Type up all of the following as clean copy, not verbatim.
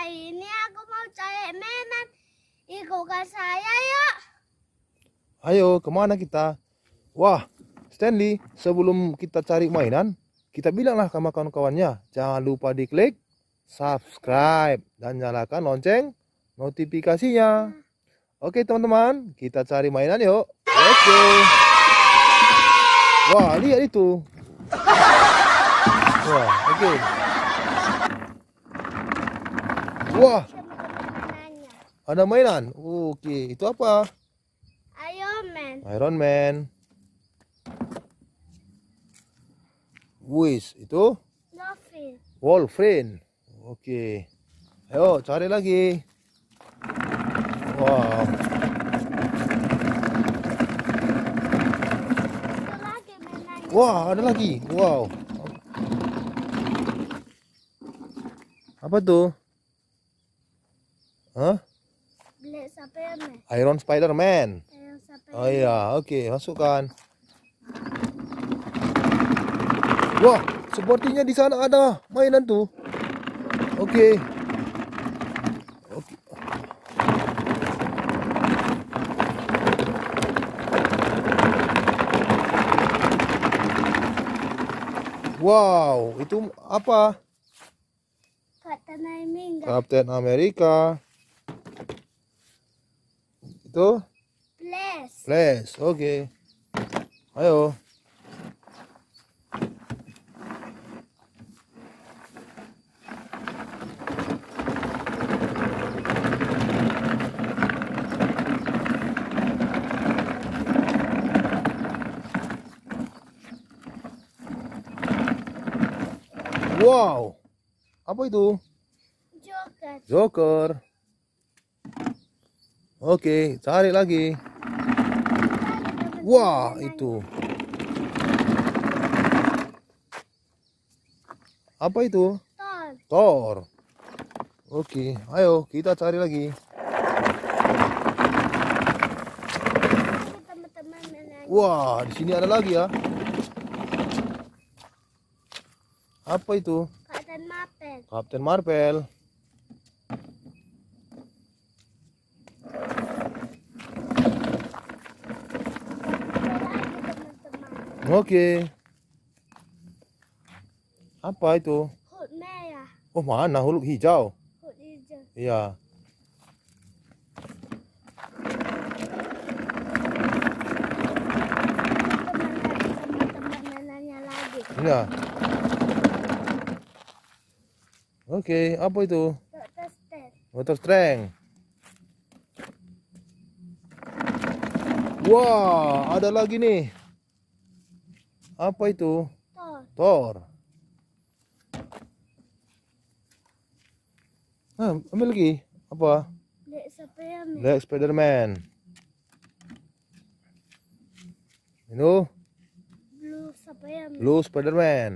Kali ini aku mau cari mainan. Ikutkan saya yuk. Ayo, kemana kita? Wah, Stanley, sebelum kita cari mainan, kita bilanglah sama kawan-kawannya, jangan lupa diklik subscribe dan nyalakan lonceng notifikasinya. Oke teman-teman, kita cari mainan yuk. Let's go. Wah, lihat itu. Wah, oke. Wah, ada mainan. Oke, itu apa? Iron Man. Iron Man. Wis, itu Dolphin. Wolverine. Oke. Ayo, cari lagi. Wow. Ada lagi mainannya. Wah, ada lagi. Wow. Apa tuh? Hah? Black Spider-Man. Iron Spider-Man. Iron Spider-Man. Oh iya, oke, masukkan. Wah, sepertinya di sana ada mainan tuh. Oke. Oke. Wow, itu apa? Captain America. Captain America. Itu Flash. Flash. Oke. Ayo. Wow. Apa itu? Joker. Joker. Oke, cari lagi. Wah, itu. Apa itu? Thor. Thor. Oke, ayo kita cari lagi. Lagi teman-teman mainannya. Wah, di sini ada lagi ya. Apa itu? Captain Marvel. Captain Marvel. Ada lagi teman-teman. Oke. Apa itu? Hulk merah. Oh, mana Hulk hijau? Hulk hijau. Iya. Teman-teman mainannya lagi. Iya. Oke, apa itu? Dr. Strange. Motor Strength. Wah, ada lagi nih. Apa itu? Thor. Thor. Nah, ambil lagi. Apa? Black Spider-Man. Black Spider-Man. Itu Blue Spider-Man. Blue Spider-Man.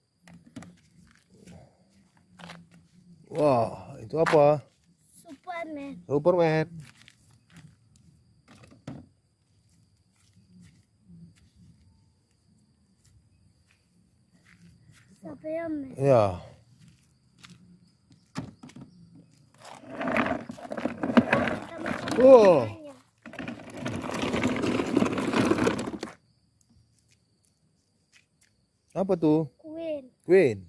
Wah, itu apa? Superman. Superman. Spider-Man. Ya. Wow. Apa tuh? Queen. Queen.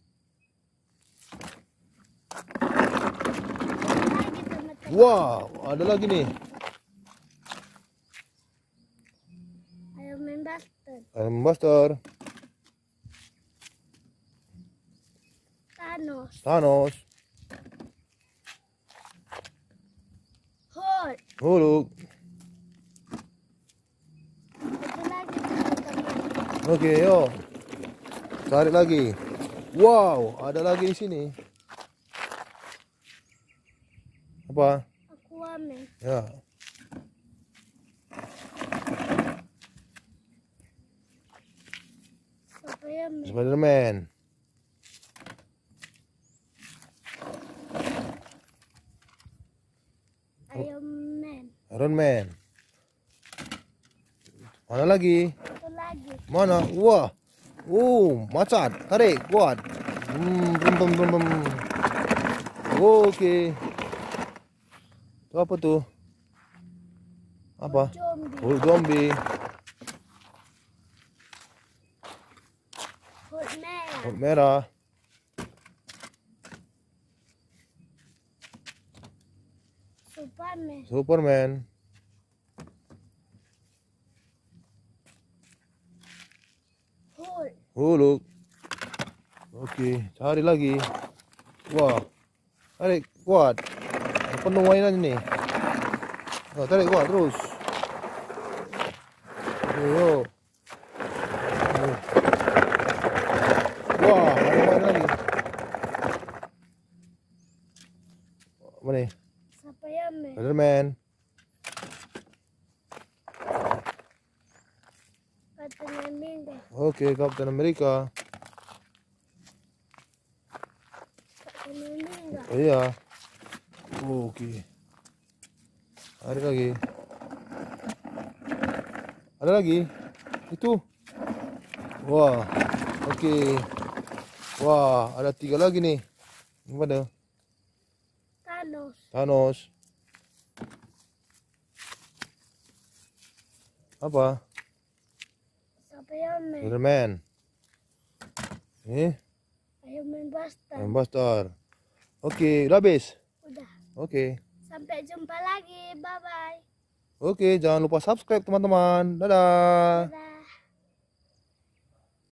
Lagi teman-teman. Wow, ada lagi nih. Iron Man Buster. Iron Buster. Thanos. Thanos. Hulk. Hulk. Itu lagi teman-teman. Oke, yuk. Cari lagi. Wow, ada lagi di sini. Apa? Aquaman. Ya. Spider-Man. Spider-Man. Iron Man. Iron Man. Mana lagi? Itu lagi. Mana? Wah. Macan. Tarik, kuat. Bum, bum, bum, bum, bum. Oke. Itu apa tuh? Apa? Zombie. Hulk zombie. Hulk merah. Hulk merah. Superman. Superman. Hulk. Hulk. Oke, cari lagi. Wah, tarik kuat. Penuh mainan ini. Oh, tarik kuat terus. Yo. Wah, ada main lagi. Apa nih? Spiderman. Spiderman. Captain America. Oke, Captain America. Captain America. Oh, iya. Oke. Ada lagi. Ada lagi. Itu. Wah. Oke. Wah, ada 3 lagi nih. Gimana? Thanos. Thanos. Apa? Spiderman. Spiderman. Ini Iron Man Buster. Buster. Oke, udah habis. Udah. Oke. Sampai jumpa lagi. Bye bye. Oke, jangan lupa subscribe teman-teman. Dadah. Dadah.